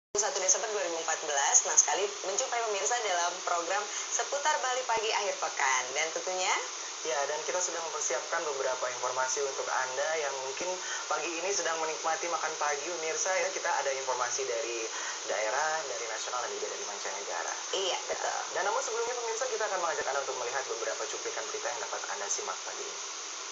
1 Desember 2014, senang sekali menjumpai pemirsa dalam program seputar Bali Pagi Akhir Pekan. Dan tentunya ya, dan kita sudah mempersiapkan beberapa informasi untuk Anda yang mungkin pagi ini sedang menikmati makan pagi, pemirsa ya. Kita ada informasi dari daerah, dari nasional, dan juga dari mancanegara. iya betul. Dan namun sebelumnya pemirsa, kita akan mengajak Anda untuk melihat beberapa cuplikan berita yang dapat Anda simak pagi ini.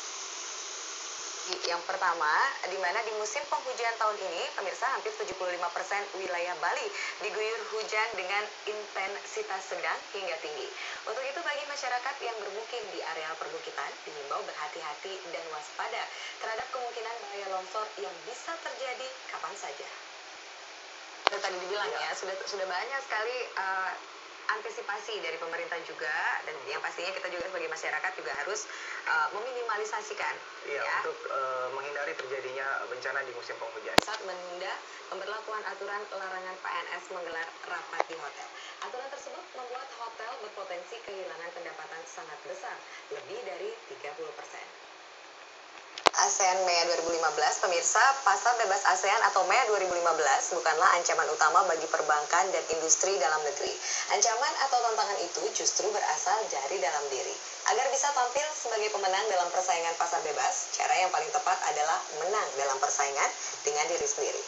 Yang pertama, di mana di musim penghujan tahun ini, pemirsa hampir 75% wilayah Bali diguyur hujan dengan intensitas sedang hingga tinggi. Untuk itu bagi masyarakat yang bermukim di areal perbukitan, dihimbau berhati-hati dan waspada terhadap kemungkinan bahaya longsor yang bisa terjadi kapan saja. Tadi dibilang ya, sudah banyak sekali antisipasi dari pemerintah juga, dan yang pastinya kita juga sebagai masyarakat juga harus meminimalisasikan Iya, ya, untuk menghindari terjadinya bencana di musim penghujan. saat menunda pemberlakuan aturan larangan PNS menggelar rapat di hotel. Aturan tersebut membuat hotel berpotensi kehilangan pendapatan sangat besar, lebih dari 30%. ASEAN MEA 2015, pemirsa, pasar bebas ASEAN atau MEA 2015 bukanlah ancaman utama bagi perbankan dan industri dalam negeri. Ancaman atau tantangan itu justru berasal dari dalam diri. Agar bisa tampil sebagai pemenang dalam persaingan pasar bebas, cara yang paling tepat adalah menang dalam persaingan dengan diri sendiri.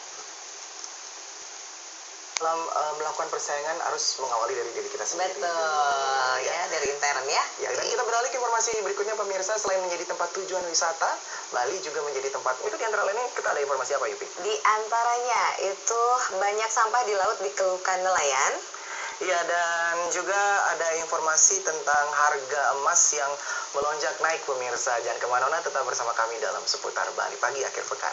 Dalam melakukan persaingan harus mengawali dari diri kita sendiri. Betul, ya, dari intern ya. Ya, dan kita beralih ke informasi berikutnya pemirsa. Selain menjadi tempat tujuan wisata, Bali juga menjadi tempat, itu di antara lainnya kita ada informasi apa, Yupi? Di antaranya itu banyak sampah di laut dikeluhkan nelayan. Iya, dan juga ada informasi tentang harga emas yang melonjak naik pemirsa. Jangan kemana-mana, tetap bersama kami dalam seputar Bali Pagi Akhir Pekan.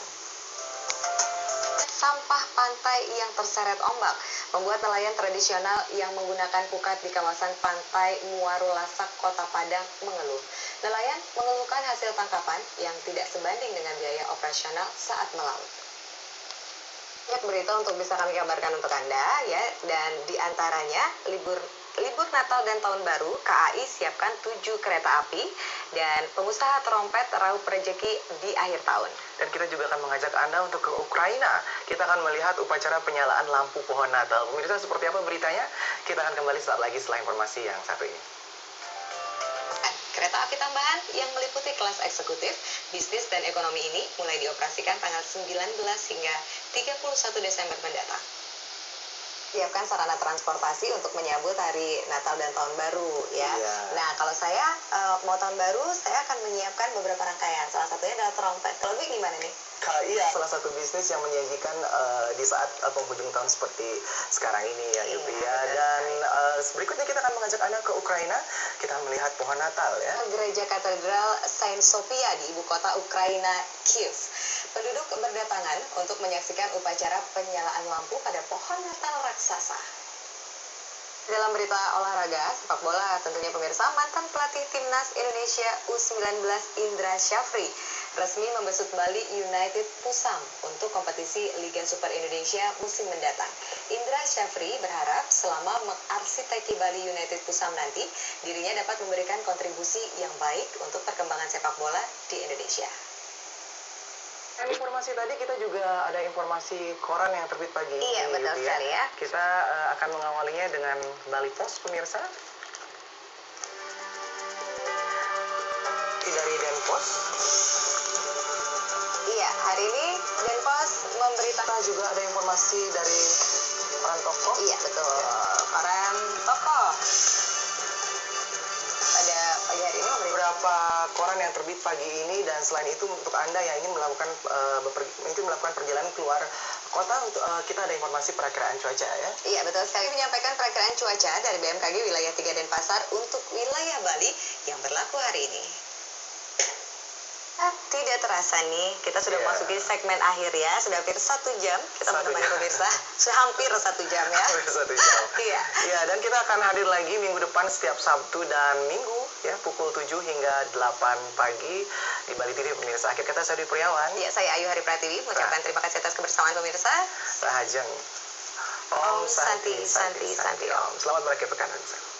Sampah pantai yang terseret ombak membuat nelayan tradisional yang menggunakan pukat di kawasan pantai Muaro Lasak, Kota Padang mengeluh. Nelayan mengeluhkan hasil tangkapan yang tidak sebanding dengan biaya operasional saat melaut. Banyak berita untuk bisa kami kabarkan untuk Anda ya, dan diantaranya libur Natal dan Tahun Baru, KAI siapkan 7 kereta api, dan pengusaha trompet raup rejeki di akhir tahun. Dan kita juga akan mengajak Anda untuk ke Ukraina. Kita akan melihat upacara penyalaan lampu pohon Natal. Pemirsa, seperti apa beritanya? Kita akan kembali saat lagi setelah informasi yang satu ini. Kereta api tambahan yang meliputi kelas eksekutif, bisnis, dan ekonomi ini mulai dioperasikan tanggal 19 hingga 31 Desember mendatang. Siapkan sarana transportasi untuk menyambut hari Natal dan Tahun Baru ya. Iya. Nah, kalau saya mau Tahun Baru, saya akan menyiapkan beberapa rangkaian. Salah satunya adalah trompet. Kalau Bik gimana nih? Iya, salah satu bisnis yang menyajikan di saat penghujung tahun seperti sekarang ini ya, Yupi ya. Dan berikutnya kita akan mengajak Anda ke Ukraina. Kita melihat pohon Natal ya. Gereja Katedral Saint Sophia di ibu kota Ukraina, Kiev. Penduduk berdatangan untuk menyaksikan upacara penyalaan lampu pada pohon Natal raksasa. Dalam berita olahraga sepak bola, tentunya pemirsa, mantan pelatih timnas Indonesia U19 Indra Syafri resmi membesut Bali United Pusam untuk kompetisi Liga Super Indonesia musim mendatang. Indra Syafri berharap selama mengarsiteki Bali United Pusam nanti, dirinya dapat memberikan kontribusi yang baik untuk perkembangan sepak bola di Indonesia. Dan informasi tadi kita juga ada informasi koran yang terbit pagi ini. Iya, betul sekali ya. Kita akan mengawalinya dengan Bali Post, pemirsa. Dari Denpos. Iya, hari ini Denpos memberitakan Juga ada informasi dari koran Toko. Iya, betul. Koran Toko. Pada pagi hari ini Beberapa koran yang terbit pagi ini, dan selain itu untuk Anda yang ingin melakukan perjalanan keluar kota, untuk kita ada informasi perakiraan cuaca ya. Iya, betul sekali, menyampaikan perakiraan cuaca dari BMKG wilayah 3 Denpasar untuk wilayah Bali yang berlaku hari ini. Tidak terasa nih, kita sudah masuki segmen akhir ya. Sudah hampir 1 jam kita menemani pemirsa. Sudah hampir 1 jam ya. Hampir 1 jam. Iya. Ya, dan kita akan hadir lagi minggu depan setiap Sabtu dan Minggu ya, pukul 7 hingga 8 pagi di Bali TV pemirsa. Akhir kata saya Dwi Priawan. Iya, saya Ayu Hari Pratiwi mengucapkan terima kasih atas kebersamaan pemirsa. Rahajeng. Om Santi Santi Santi Om. Selamat berakhir pekan pemirsa.